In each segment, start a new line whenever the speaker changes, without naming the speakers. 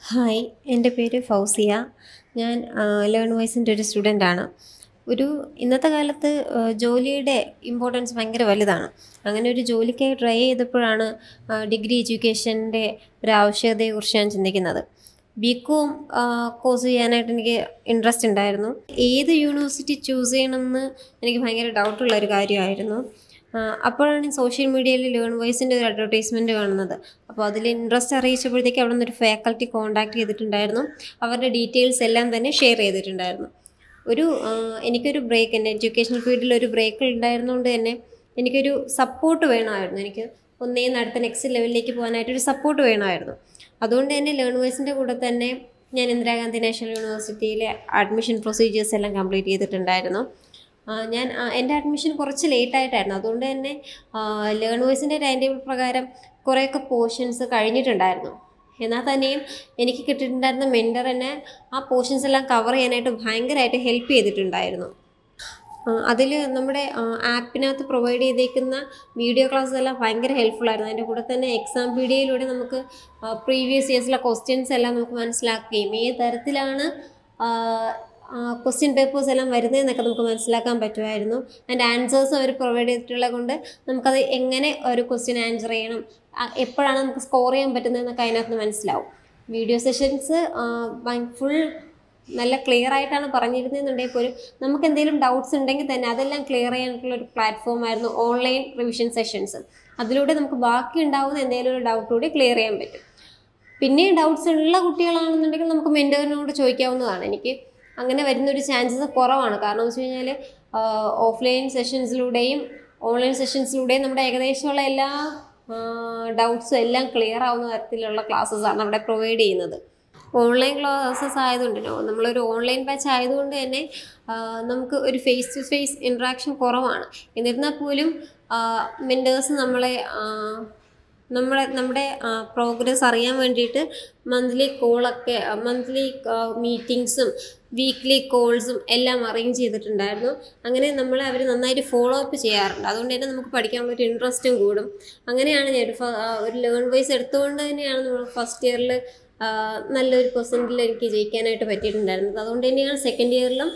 Hi, എൻ്റെ പേര് ഫൗസിയ. ഞാൻ ലേൺ വോയ്സിൻ്റെ ഒരു സ്റ്റുഡൻ്റാണ്. ഇന്നത്തെ കാലത്ത് ജോലിയുടെ ഇമ്പോർട്ടൻസ് ഭയങ്കര വലുതാണ്. അങ്ങനെ ഒരു ജോലിക്കായി ട്രൈ ചെയ്തപ്പോഴാണ് ഡിഗ്രി എഡ്യൂക്കേഷൻ്റെ ഒരു ആവശ്യകതയെക്കുറിച്ച് ഞാൻ ചിന്തിക്കുന്നത്. ബികോം കോഴ്സ് ചെയ്യാനായിട്ട് എനിക്ക് ഇൻട്രസ്റ്റ് ഉണ്ടായിരുന്നു. ഏത് യൂണിവേഴ്സിറ്റി ചൂസ് ചെയ്യണമെന്ന് എനിക്ക് ഭയങ്കര ഡൗട്ടുള്ളൊരു കാര്യമായിരുന്നു. അപ്പോഴാണ് സോഷ്യൽ മീഡിയയിൽ ലേൺ വോയ്സിൻ്റെ ഒരു അഡ്വർടൈസ്മെൻറ്റ് കാണുന്നത്. അപ്പോൾ അതിൽ ഇൻട്രസ്റ്റ് അറിയിച്ചപ്പോഴത്തേക്ക് അവിടെ നിന്നൊരു ഫാക്കൽറ്റി കോൺടാക്ട് ചെയ്തിട്ടുണ്ടായിരുന്നു. അവരുടെ ഡീറ്റെയിൽസ് എല്ലാം തന്നെ ഷെയർ ചെയ്തിട്ടുണ്ടായിരുന്നു. എനിക്കൊരു ബ്രേക്ക്, എൻ്റെ എഡ്യൂക്കേഷൻ ഫീൽഡിൽ ഒരു ബ്രേക്ക് ഉണ്ടായിരുന്നതുകൊണ്ട് തന്നെ എനിക്കൊരു സപ്പോർട്ട് വേണമായിരുന്നു. എനിക്ക് അടുത്ത നെക്സ്റ്റ് ലെവലിലേക്ക് പോകാനായിട്ടൊരു സപ്പോർട്ട് വേണമായിരുന്നു. അതുകൊണ്ട് തന്നെ ലേൺ വോയ്സിൻ്റെ കൂടെ തന്നെ ഞാൻ ഇന്ദിരാഗാന്ധി നാഷണൽ യൂണിവേഴ്സിറ്റിയിലെ അഡ്മിഷൻ പ്രൊസീജിയേഴ്സ് എല്ലാം കംപ്ലീറ്റ് ചെയ്തിട്ടുണ്ടായിരുന്നു. എൻ്റെ അഡ്മിഷൻ കുറച്ച് ലേറ്റായിട്ടായിരുന്നു. അതുകൊണ്ട് തന്നെ ലേൺ വോയ്സിൻ്റെ ടൈം ടേബിൾ പ്രകാരം കുറേയൊക്കെ പോർഷൻസ് കഴിഞ്ഞിട്ടുണ്ടായിരുന്നു. എന്നാൽ തന്നെയും എനിക്ക് കിട്ടിയിട്ടുണ്ടായിരുന്ന മെൻറ്റർ എന്നെ ആ പോർഷൻസ് എല്ലാം കവർ ചെയ്യാനായിട്ട് ഭയങ്കരമായിട്ട് ഹെൽപ്പ് ചെയ്തിട്ടുണ്ടായിരുന്നു. അതിൽ നമ്മുടെ ആപ്പിനകത്ത് പ്രൊവൈഡ് ചെയ്തേക്കുന്ന വീഡിയോ ക്ലാസ് എല്ലാം ഭയങ്കര ഹെൽപ്ഫുള്ളായിരുന്നു. അതിൻ്റെ കൂടെ തന്നെ എക്സാം പീഡിയയിലൂടെ നമുക്ക് പ്രീവിയസ് ഇയേഴ്സിലെ ക്വസ്റ്റ്യൻസ് എല്ലാം നമുക്ക് മനസ്സിലാക്കുകയും ഏത് തരത്തിലാണ് ക്വസ്റ്റ്യൻ പേപ്പേഴ്സ് എല്ലാം വരുന്നതെന്നൊക്കെ നമുക്ക് മനസ്സിലാക്കാൻ പറ്റുമായിരുന്നു. അതിൻ്റെ ആൻസേഴ്സ് അവർ പ്രൊവൈഡ് ചെയ്തിട്ടുള്ളത് കൊണ്ട് നമുക്കത് എങ്ങനെ ഒരു ക്വസ്റ്റ്യൻ ആൻസർ ചെയ്യണം, എപ്പോഴാണ് നമുക്ക് സ്കോർ ചെയ്യാൻ പറ്റുന്നതെന്നൊക്കെ അതിനകത്ത് മനസ്സിലാവും. വീഡിയോ സെഷൻസ് ഫുൾ നല്ല ക്ലിയർ ആയിട്ടാണ് പറഞ്ഞിരുന്നതെന്നുണ്ടെങ്കിൽ പോലും നമുക്ക് എന്തെങ്കിലും ഡൗട്ട്സ് ഉണ്ടെങ്കിൽ തന്നെ അതെല്ലാം ക്ലിയർ ചെയ്യാനായിട്ടുള്ളൊരു പ്ലാറ്റ്ഫോമായിരുന്നു ഓൺലൈൻ റിവിഷൻ സെഷൻസ്. അതിലൂടെ നമുക്ക് ബാക്കി ഉണ്ടാവുന്ന എന്തെങ്കിലും ഒരു ഡൗട്ട് കൂടി ക്ലിയർ ചെയ്യാൻ പറ്റും. പിന്നെ ഡൗട്ട്സ് ഉള്ള കുട്ടികളാണെന്നുണ്ടെങ്കിൽ നമുക്ക് മെൻറ്ററിനോട് ചോദിക്കാവുന്നതാണ്. എനിക്ക് അങ്ങനെ വരുന്നൊരു ചാൻസസ് കുറവാണ്. കാരണം എന്ന് വെച്ച് കഴിഞ്ഞാൽ ഓഫ്ലൈൻ സെഷൻസിലൂടെയും ഓൺലൈൻ സെഷൻസിലൂടെയും നമ്മുടെ ഏകദേശമുള്ള എല്ലാ ഡൗട്ട്സും എല്ലാം ക്ലിയർ ആവുന്ന തരത്തിലുള്ള ക്ലാസ്സസാണ് അവിടെ പ്രൊവൈഡ് ചെയ്യുന്നത്. ഓൺലൈൻ ക്ലാസ്സസ് ആയതുകൊണ്ട് നമ്മളൊരു ഓൺലൈൻ ബാച്ച് ആയതുകൊണ്ട് തന്നെ നമുക്ക് ഒരു ഫേസ് ടു ഫേസ് ഇൻട്രാക്ഷൻ കുറവാണ്. എന്നിരുന്നാൽ പോലും മെൻറ്റേഴ്സ് നമ്മുടെ പ്രോഗ്രസ് അറിയാൻ വേണ്ടിയിട്ട് മന്ത്ലി മീറ്റിങ്സും വീക്ക്ലി കോൾസും എല്ലാം അറേഞ്ച് ചെയ്തിട്ടുണ്ടായിരുന്നു. അങ്ങനെ അവർ നന്നായിട്ട് ഫോളോ അപ്പ് ചെയ്യാറുണ്ട്. അതുകൊണ്ട് തന്നെ നമുക്ക് പഠിക്കാനുള്ളൊരു ഇൻട്രസ്റ്റും കൂടും. അങ്ങനെയാണ് ഞാൻ ഒരു ലേൺ വോയ്സ് എടുത്തുകൊണ്ട് തന്നെയാണ് നമ്മൾ ഫസ്റ്റ് ഇയറിൽ നല്ലൊരു പെർസെൻറ്റിൽ എനിക്ക് ജയിക്കാനായിട്ട് പറ്റിയിട്ടുണ്ടായിരുന്നത്. അതുകൊണ്ട് തന്നെയാണ് സെക്കൻഡ് ഇയറിലും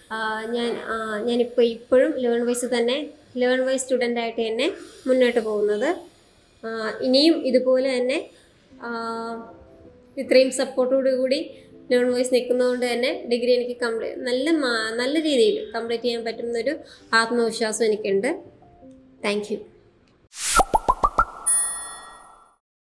ഇപ്പോഴും ലേൺ വോയ്സ് സ്റ്റുഡൻ്റായിട്ട് തന്നെ മുന്നോട്ട് പോകുന്നത്. ഇനിയും ഇതുപോലെ തന്നെ ഇത്രയും സപ്പോർട്ടോടുകൂടി ലേൺ വോയ്സ് നിൽക്കുന്നതുകൊണ്ട് തന്നെ ഡിഗ്രി എനിക്ക് നല്ല രീതിയിൽ കംപ്ലീറ്റ് ചെയ്യാൻ പറ്റുന്നൊരു ആത്മവിശ്വാസം എനിക്കുണ്ട്. Thank U.